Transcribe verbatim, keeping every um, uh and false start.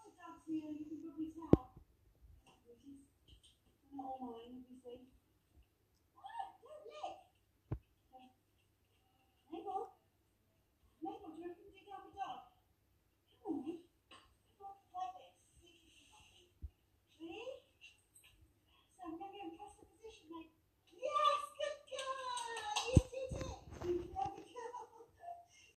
of dogs here, you can probably tell. Which is not all mine, obviously. Ah, don't lick! Okay. Mabel? Mabel, do you reckon you can help a dog? Come on, mate. Come on, like this. Ready? So we're going to go and press the position, mate.